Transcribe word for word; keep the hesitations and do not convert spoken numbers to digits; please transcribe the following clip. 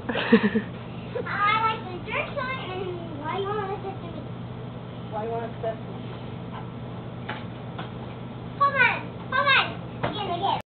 I like the dirt sign, and why you want to listen to me? Why you want to accept me?